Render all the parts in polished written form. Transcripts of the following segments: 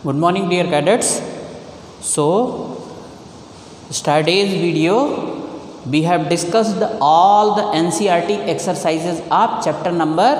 Good morning dear cadets. So yesterday's video we have discussed all the NCERT exercises of chapter number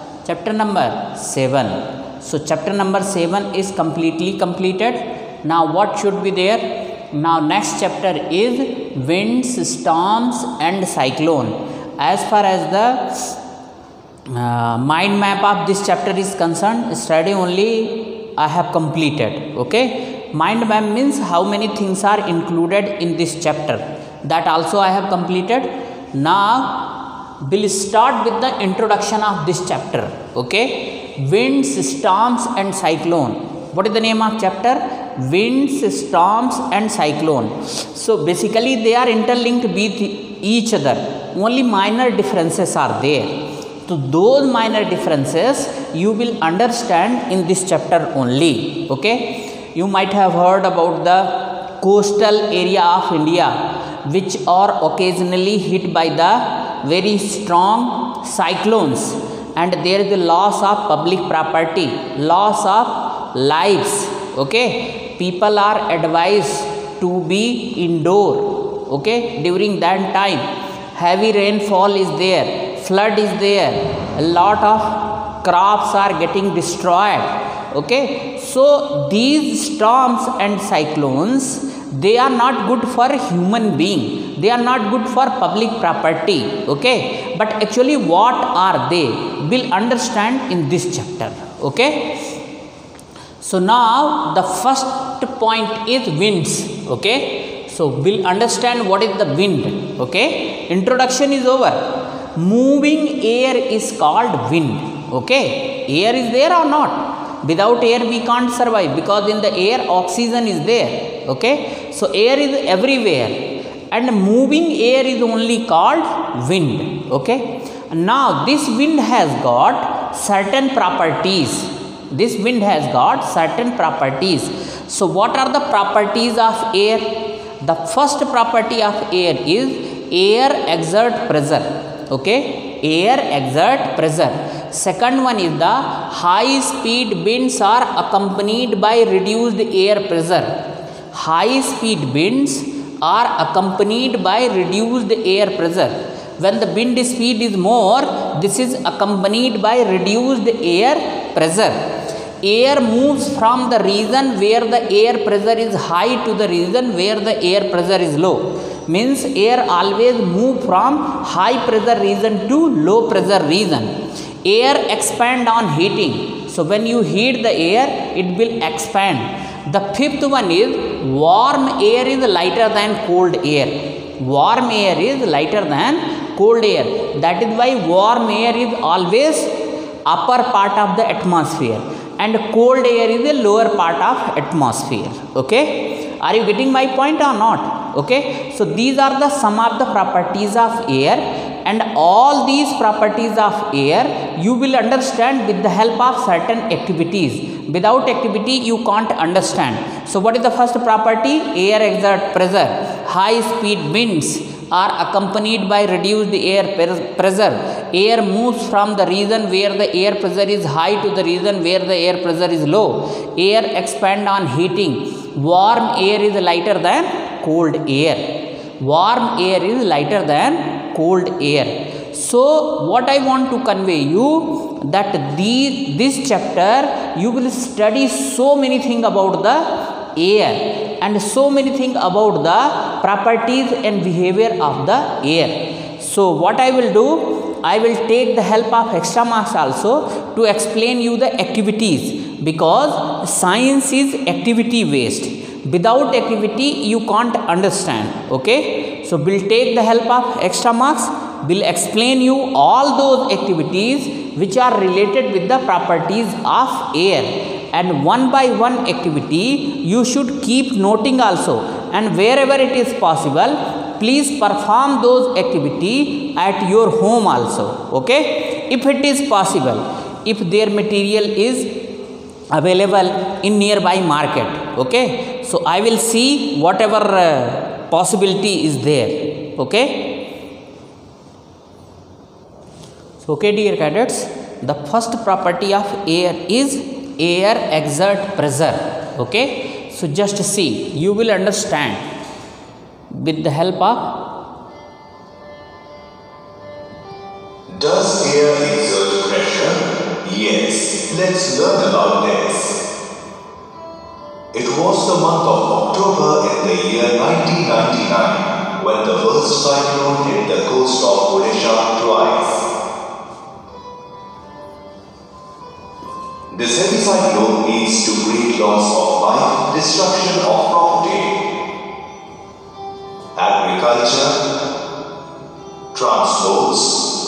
7. So chapter number 7 is completely completed. Now what should be there? Now next chapter is winds, storms and cyclone. As far as the mind map of this chapter is concerned, study only I have completed. Okay, mind map means how many things are included in this chapter, that also I have completed. Now we'll start with the introduction of this chapter. Okay, winds, storms and cyclone. What is the name of chapter? Winds, storms and cyclone. So basically they are interlinked with each other, only minor differences are there. So those minor differences you will understand in this chapter only. Okay, you might have heard about the coastal area of India, which are occasionally hit by the very strong cyclones, and there is the loss of public property, loss of lives. Okay, people are advised to be indoor. Okay, during that time heavy rainfall is there, flood is there, a lot of crops are getting destroyed. Okay, so these storms and cyclones, they are not good for human being, they are not good for public property. Okay, but actually what are they, we'll understand in this chapter. Okay, so now the first point is winds. Okay, so we'll understand what is the wind. Okay, introduction is over. Moving air is called wind. Okay, air is there or not? Without air we can't survive, because in the air oxygen is there. Okay, so air is everywhere, and moving air is only called wind. Okay, now this wind has got certain properties. This wind has got certain properties. So what are the properties of air? The first property of air is air exert pressure. Okay, air exert pressure. Second one is the high speed winds are accompanied by reduced air pressure. High speed winds are accompanied by reduced air pressure. When the wind speed is more, this is accompanied by reduced air pressure. Air moves from the region where the air pressure is high to the region where the air pressure is low. Means air always move from high pressure region to low pressure region. Air expand on heating. So when you heat the air, it will expand. The fifth one is warm air is lighter than cold air. Warm air is lighter than cold air. That is why warm air is always upper part of the atmosphere, and cold air is the lower part of atmosphere. Okay, are you getting my point or not? Okay, so these are the some of the properties of air, and all these properties of air you will understand with the help of certain activities. Without activity you can't understand. So what is the first property? Air exert pressure. High speed winds are accompanied by reduced air pressure. Air moves from the region where the air pressure is high to the region where the air pressure is low. Air expand on heating. Warm air is lighter than cold air. Warm air is lighter than cold air. So what I want to convey you, that this chapter you will study so many things about the air, and so many things about the properties and behavior of the air. So what I will do, I will take the help of extra marks also to explain you the activities, because science is activity based. Without activity you can't understand. Okay, so we'll take the help of extra marks, will explain you all those activities which are related with the properties of air. And one by one activity you should keep noting also, and wherever it is possible, please perform those activity at your home also. Okay, if it is possible, if their material is available in nearby market. Okay, so I will see whatever possibility is there. Okay, so okay dear cadets, the first property of air is air exert pressure. Okay, so just see, you will understand with the help of. Does air exert pressure? Yes, let's learn about this. It was the month of October in the year 1999 when the worst cyclone hit the coast of Odisha twice. This heavy cyclone leads to great loss of life, destruction of property, agriculture, transports,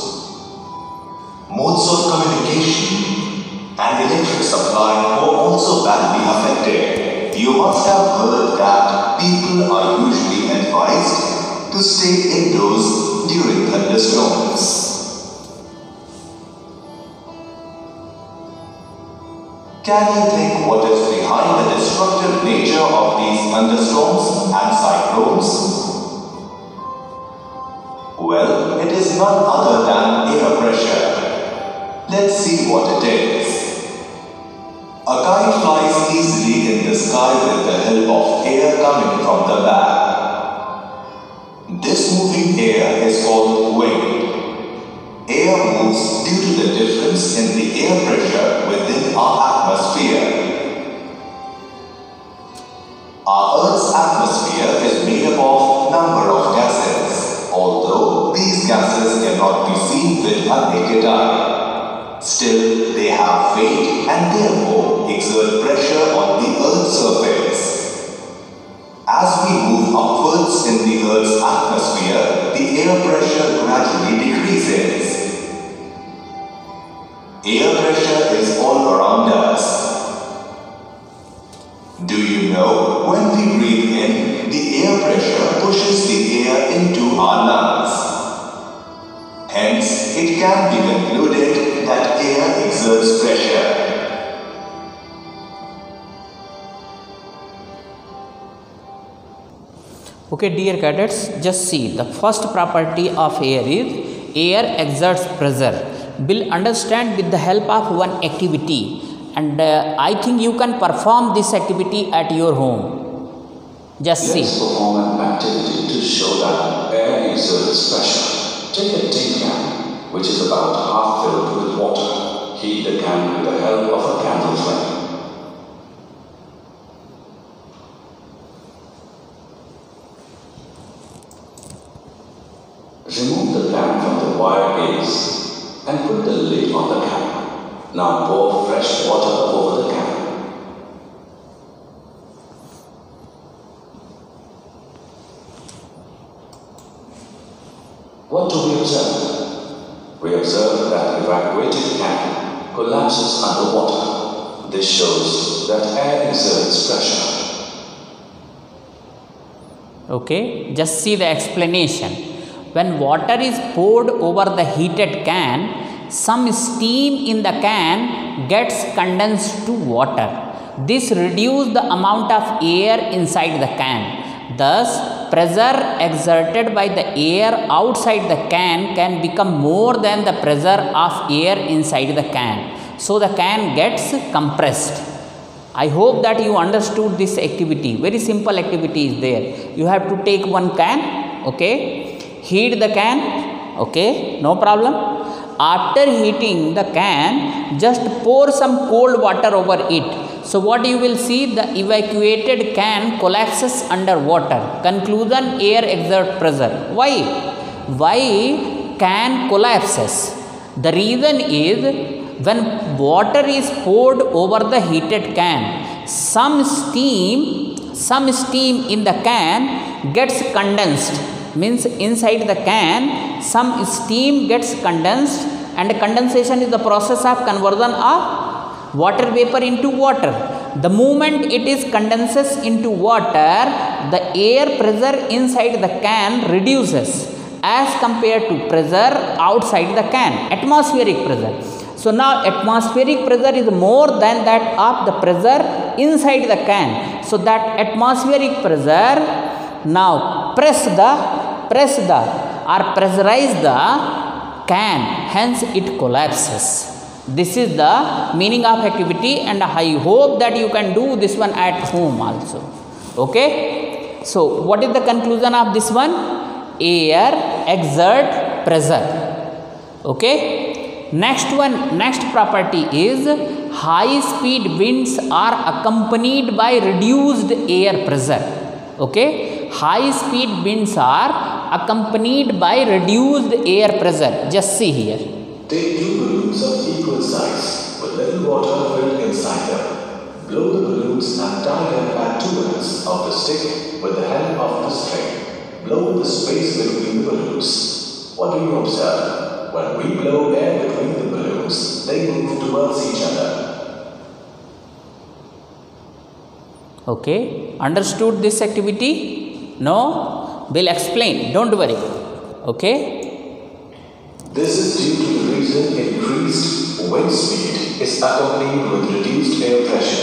modes of communication, and electric supply were also badly affected. You must have heard that people are usually advised to stay indoors during thunderstorms. Can you think what is behind the destructive nature of these thunderstorms and cyclones? Well, it is none other than air pressure. Let's see what it is. A kite flies easily in the sky with the help of air coming from the back. This moving air is called wind. Air moves due to the difference in the air pressure within our atmosphere. Our Earth's atmosphere is made up of number of gases, although these gases cannot be seen with a naked eye. Still, they have weight and therefore exert pressure on the Earth's surface. As we move upwards in the Earth's atmosphere, the air pressure gradually decreases. Air pressure is all around us. Do you know, when we breathe in, the air pressure pushes the air into our lungs. Hence, it can be concluded that air exerts pressure. Okay, dear cadets, just see, the first property of air is air exerts pressure. Will understand with the help of one activity, and I think you can perform this activity at your home. Just see. Let's perform an activity to show that air exerts pressure. Take a tin can, which is about half filled with water. Heat the can with the help of a candle flame. Remove the can from the wire base and put the lid on the can. Now pour fresh water over the can. What do we observe? We observe that evacuated can collapses underwater. This shows that air exerts pressure. Okay, just see the explanation. When water is poured over the heated can, some steam in the can gets condensed to water. This reduces the amount of air inside the can. Thus, pressure exerted by the air outside the can become more than the pressure of air inside the can. So, the can gets compressed. I hope that you understood this activity. Very simple activity is there. You have to take one can, okay, heat the can, okay, no problem. After heating the can, just pour some cold water over it. So what you will see, the evacuated can collapses under water. Conclusion, air exert pressure. Why? Why can collapses? The reason is, when water is poured over the heated can, some steam in the can gets condensed. Means inside the can some steam gets condensed, and condensation is the process of conversion of water vapor into water. The moment it is condenses into water, the air pressure inside the can reduces as compared to pressure outside the can, atmospheric pressure. So now atmospheric pressure is more than that of the pressure inside the can. So that atmospheric pressure now pressurize the can, hence it collapses. This is the meaning of activity, and I hope that you can do this one at home also. Okay. So what is the conclusion of this one? Air exert pressure. Okay. Next one, next property is high speed winds are accompanied by reduced air pressure. Okay. High speed winds are accompanied by reduced air pressure. Just see here. Take two balloons of equal size with little water filled inside them. Blow the balloons and tie them at two ends of the stick with the help of the string. Blow the space between the balloons. What do you observe? When we blow air between the balloons, they move towards each other. Okay. Understood this activity? No? We'll explain. Don't worry. Okay. This is due to the reason increased wind speed is accompanied with reduced air pressure.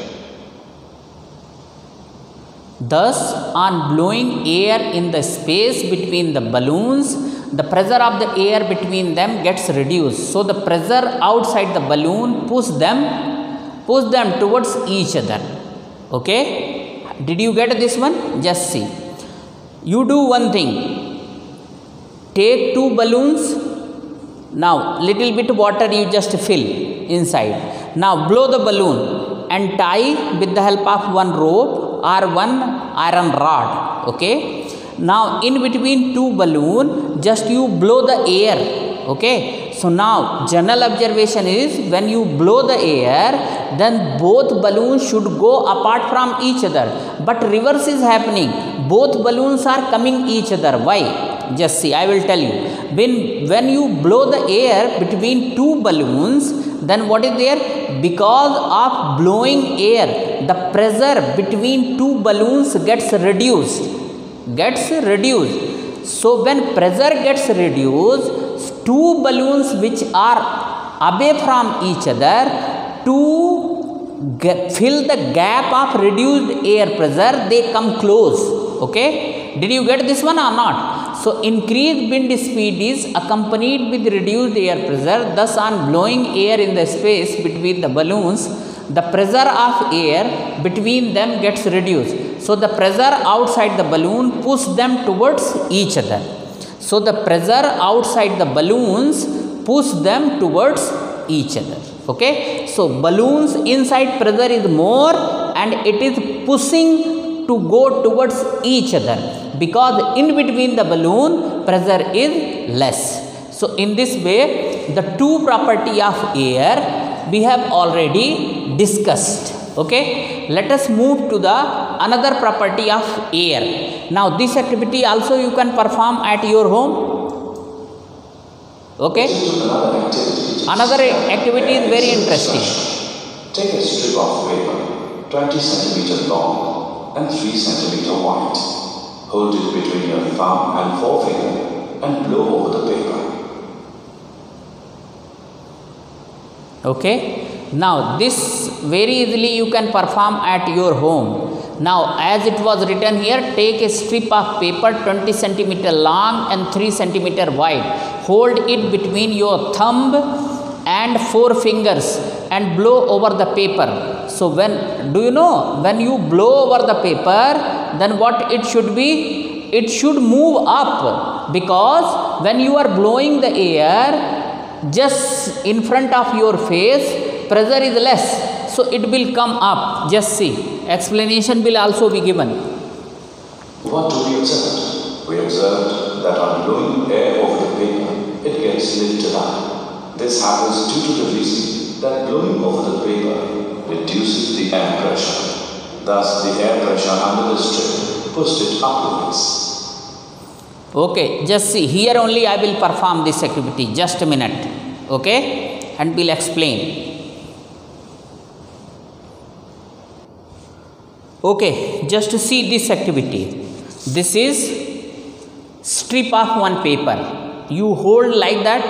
Thus, on blowing air in the space between the balloons, the pressure of the air between them gets reduced. So the pressure outside the balloon push them towards each other. Okay. Did you get this one? Just see. You do one thing. Take two balloons. Now little bit water you just fill inside. Now blow the balloon and tie with the help of one rope or one iron rod. Okay. Now in between two balloon, just you blow the air. Okay. So now general observation is when you blow the air, then both balloons should go apart from each other. But reverse is happening. Both balloons are coming each other. Why? Just see, I will tell you. When you blow the air between two balloons, then what is there? Because of blowing air, the pressure between two balloons gets reduced. So when pressure gets reduced, two balloons which are away from each other, to fill the gap of reduced air pressure, they come close. Okay. Did you get this one or not? So increased wind speed is accompanied with reduced air pressure. Thus on blowing air in the space between the balloons, the pressure of air between them gets reduced. So the pressure outside the balloon pushes them towards each other. So the pressure outside the balloons push them towards each other. Okay. So balloons inside pressure is more and it is pushing to go towards each other, because in between the balloon pressure is less. So in this way the two property of air we have already discussed. Okay. Let us move to the another property of air. Now this activity also you can perform at your home. Okay. Another activity is very interesting. Take a strip of paper 20 centimeter long and 3 centimeter wide. Hold it between your thumb and forefinger and blow over the paper. Okay. Now this very easily you can perform at your home. Now as it was written here, take a strip of paper 20 centimeter long and 3 centimeter wide. Hold it between your thumb and forefingers and blow over the paper. So when you blow over the paper, then what it should be? It should move up, because when you are blowing the air just in front of your face, pressure is less, so it will come up. Just see, explanation will also be given. What do we observe? We observed that on blowing air over the paper, it gets lifted up. This happens due to the reason that blowing over the paper reduces the air pressure. Thus the air pressure under the strip pushed it upwards. Okay, just see, here only I will perform this activity. Just a minute. Okay, and we'll explain. Okay, just to see this activity. This is strip of one paper. You hold like that.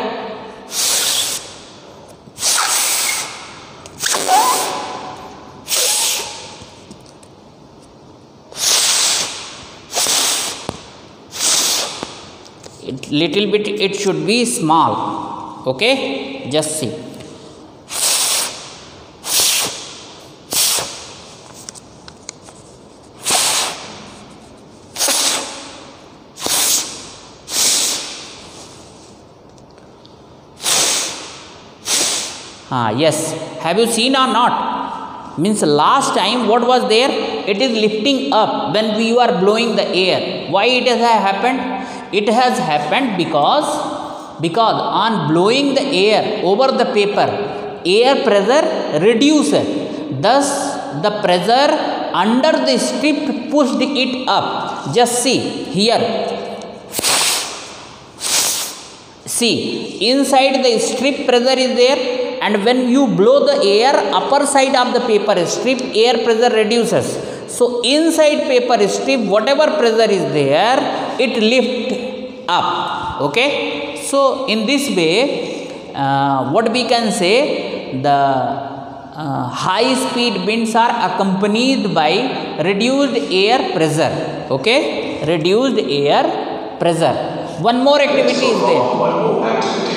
Little bit it should be small. Okay, just see. Yes, have you seen or not? Means last time what was there? It is lifting up when we are blowing the air. Why it has happened? It has happened because on blowing the air over the paper, air pressure reduces. Thus the pressure under the strip pushed it up. Just see here. See, inside the strip pressure is there, and when you blow the air, upper side of the paper strip, air pressure reduces. So inside paper strip, whatever pressure is there, it lifts up. Okay. So in this way, what we can say, the high speed winds are accompanied by reduced air pressure. Okay, reduced air pressure. One more activity is there. One more activity.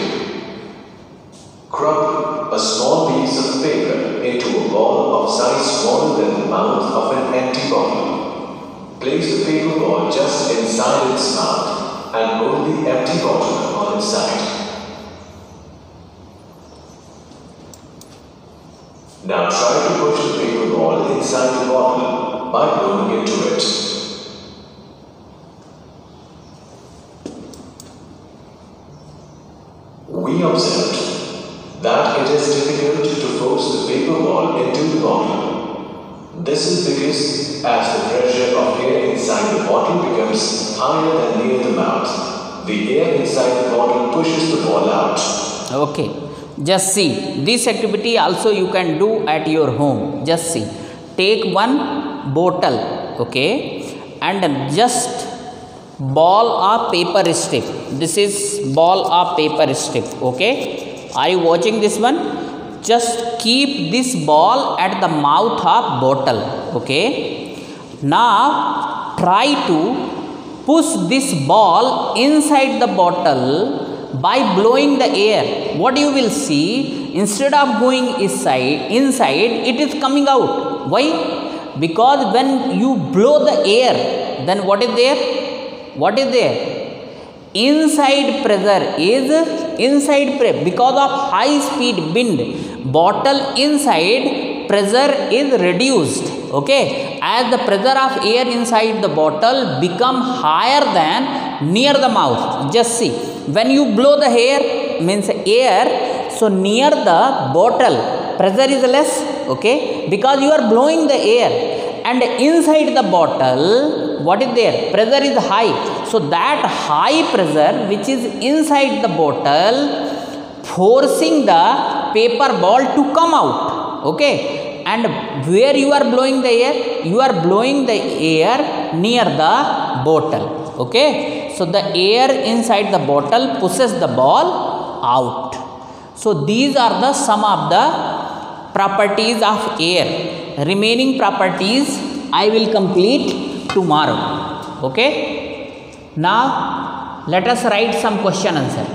Crumple a small piece of paper into a ball of size smaller than the mouth of an empty bottle. Place the paper ball just inside its mouth and hold the empty bottle on its side. Now try to push the paper ball inside the bottle by blowing into it. We observed that it is difficult to force the paper ball into the bottle. This is because as the pressure of air inside the bottle becomes higher than near the mouth, the air inside the bottle pushes the ball out. Okay, just see, this activity also you can do at your home. Just see, take one bottle, okay, and just ball of paper strip. This is ball of paper strip. Okay, are you watching this one? Just keep this ball at the mouth of bottle. Okay, now try to push this ball inside the bottle by blowing the air. What you will see, instead of going inside, it is coming out. Why? Because when you blow the air, then what is there? What is there? Inside pressure is because of high speed wind, bottle inside pressure is reduced. Okay, as the pressure of air inside the bottle become higher than near the mouth. Just see, when you blow the air, means air, so near the bottle pressure is less. Okay, because you are blowing the air, and inside the bottle what is there? Pressure is high. So that high pressure which is inside the bottle forcing the paper ball to come out. Okay, and where you are blowing the air? You are blowing the air near the bottle. Okay, so the air inside the bottle pushes the ball out. So these are the some of the properties of air. Remaining properties I will complete tomorrow. Okay, now let us write some question answer.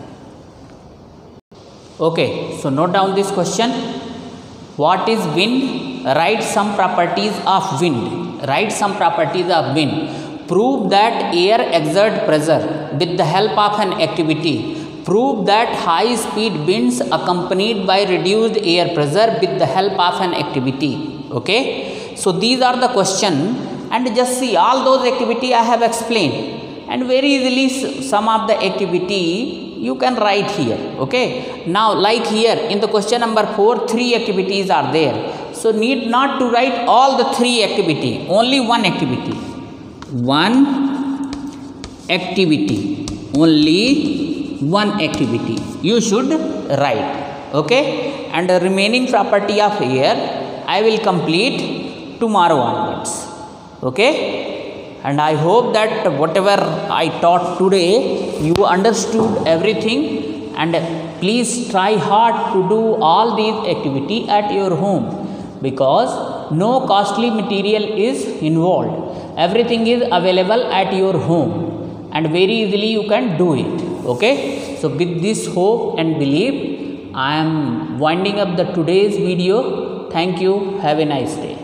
Okay, so note down this question. What is wind? Write some properties of wind. Write some properties of wind. Prove that air exerts pressure with the help of an activity. Prove that high speed winds accompanied by reduced air pressure with the help of an activity. Okay, so these are the question, and just see all those activity I have explained, and very easily some of the activity you can write here. Okay, now like here in the question number 4, 3 activities are there, so need not to write all the 3 activity, only one activity. One activity, only one activity you should write. Okay, and the remaining property of air I will complete tomorrow onwards. Okay, and I hope that whatever I taught today you understood everything, and please try hard to do all these activity at your home, because no costly material is involved. Everything is available at your home, and very easily you can do it. Okay, so with this hope and belief I am winding up the today's video. Thank you. Have a nice day.